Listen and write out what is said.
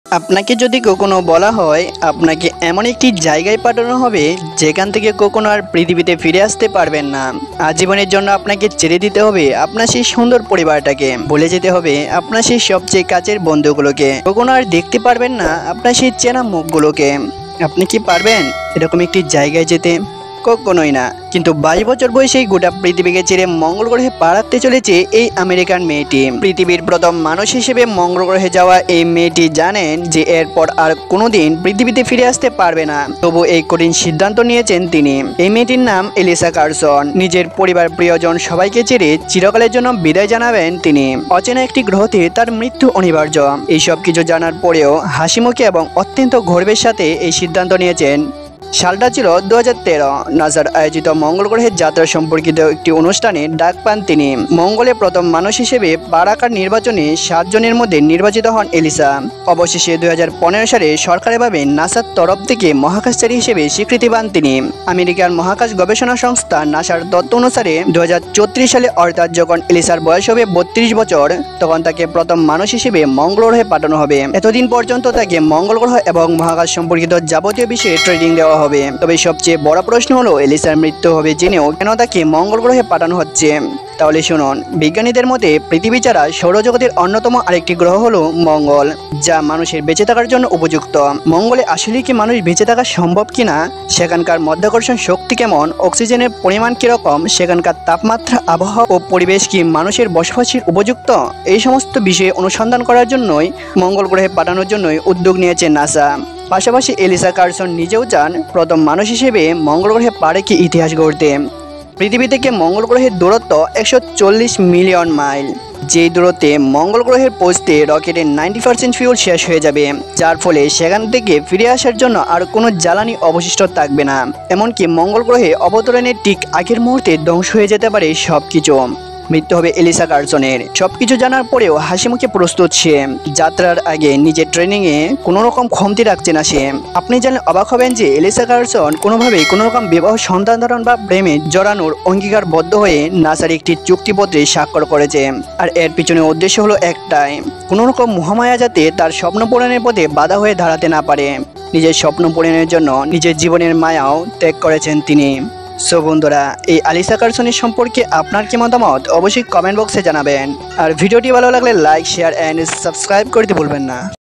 আপনাকে যদি কখনো বলা হয় আপনাকে এমন একটি জায়গায় পাঠানো হবে যেখান থেকে কখনো আর পৃথিবীতে ফিরে আসতে পারবেন না, আজীবনের জন্য আপনাকে ছেড়ে দিতে হবে আপনার সেই সুন্দর পরিবারটাকে, ভুলে যেতে হবে আপনার সেই সবচেয়ে কাছের বন্ধুগুলোকে, কখনো আর দেখতে পারবেন না আপনার সেই চেনা মুখগুলোকে, আপনি কি পারবেন এরকম একটি জায়গায় যেতে? কখনোই না। কিন্তু 22 বছর বয়সেই গোটা পৃথিবীকে ছেড়ে মঙ্গল গ্রহে পা রাখতে চলেছে এই আমেরিকান মেয়েটি। পৃথিবীর প্রথম মানুষ হিসেবে মঙ্গল গ্রহে যাওয়া এই মেয়েটি জানেন যে এরপর আর কোনোদিন পৃথিবীতে ফিরে আসতে পারবে না, তবু এই কঠিন সিদ্ধান্ত নিয়েছেন তিনি। এই মেয়েটির নাম এলিসা কার্সন। নিজের পরিবার প্রিয়জন সবাইকে ছেড়ে চিরকালের জন্য বিদায় জানাবেন তিনি। অচেনা একটি গ্রহতে তার মৃত্যু অনিবার্য। এই সব কিছু জানার পরেও হাসিমুখে এবং অত্যন্ত গর্বের সাথে এই সিদ্ধান্ত নিয়েছেন। সালটা ছিল 2013। নাসার আয়োজিত মঙ্গল গ্রহের যাত্রা সম্পর্কিত একটি অনুষ্ঠানে ডাক পান তিনি। মঙ্গলে প্রথম মানুষ হিসেবে পা রাখার নির্বাচনে 7 জনের মধ্যে নির্বাচিত হন এলিসা। অবশেষে 2015 সালে সরকারিভাবে নাসার তরফ থেকে মহাকাশচারী হিসেবে স্বীকৃতি পান তিনি। আমেরিকার মহাকাশ গবেষণা সংস্থা নাসার তথ্য অনুসারে 2034 সালে, অর্থাৎ যখন এলিসার বয়স হবে 32 বছর, তখন তাকে প্রথম মানুষ হিসেবে মঙ্গল গ্রহে পাঠানো হবে। এতদিন পর্যন্ত তাকে মঙ্গল গ্রহ এবং মহাকাশ সম্পর্কিত যাবতীয় বিষয়ে ট্রেনিং দেওয়া হবে। তবে সবচেয়ে বড় প্রশ্ন হলো এলিসার মৃত্যু হবে জেনেও কেন তাকে মঙ্গল গ্রহে পাঠানো হচ্ছে। তাহলে শুনুন, বিজ্ঞানীদের মতে পৃথিবী ছাড়া সৌরজগতের অন্যতম আরেকটি গ্রহ হলো মঙ্গল, যা মানুষের বেঁচে থাকার জন্য উপযুক্ত। মঙ্গলে আসলে কি মানুষ বেঁচে থাকা সম্ভব কিনা, সেখানকার মাধ্যাকর্ষণ শক্তি কেমন, অক্সিজেনের পরিমাণ কিরকম, সেখানকার তাপমাত্রা, আবহাওয়া ও পরিবেশ কি মানুষের বসবাসের উপযুক্ত, এই সমস্ত বিষয়ে অনুসন্ধান করার জন্যই মঙ্গল গ্রহে পাঠানোর জন্যই উদ্যোগ নিয়েছে নাসা। পাশাপাশি এলিসা কার্সন নিজেও চান প্রথম মানুষ হিসেবে মঙ্গল গ্রহে পা রেখে ইতিহাস গড়তে। পৃথিবী থেকে মঙ্গল গ্রহের দূরত্ব 140 মিলিয়ন মাইল। যেই দূরত্বে মঙ্গল গ্রহের পৌঁছতে রকেটের 90% ফিউল শেষ হয়ে যাবে, যার ফলে সেখান থেকে ফিরে আসার জন্য আর কোনো জ্বালানি অবশিষ্ট থাকবে না। এমনকি মঙ্গল গ্রহে অবতরণের ঠিক আগের মুহূর্তে ধ্বংস হয়ে যেতে পারে সবকিছু। মৃত্যু হবে এলিসা কার্সনের। সবকিছু জানার পরেও হাসিমুখে প্রস্তুত সে। যাত্রার আগে নিজের ট্রেনিংয়ে কোনো রকম কমতি রাখছে না সে। আপনি জানলে অবাক হবেন যে এলিসা কার্সন কোনোভাবেই কোনো রকম বিবাহ, সন্তান ধারণ বা প্রেমে জড়ানোর অঙ্গীকারবদ্ধ হয়ে নাসার একটি চুক্তিপত্রে স্বাক্ষর করেছে। আর এর পিছনে উদ্দেশ্য হলো একটাই, কোনো রকম মোহমায়া যাতে তার স্বপ্ন পূরণের পথে বাধা হয়ে দাঁড়াতে না পারে। নিজের স্বপ্ন পূরণের জন্য নিজের জীবনের মায়াও ত্যাগ করেছেন তিনি। সো বন্ধুরা, এই আলিসা কার্সনের সম্পর্কে আপনার কি মতামত অবশ্যই কমেন্ট বক্সে জানাবেন। আর ভিডিওটি ভালো লাগলে লাইক, শেয়ার অ্যান্ড সাবস্ক্রাইব করতে ভুলবেন না।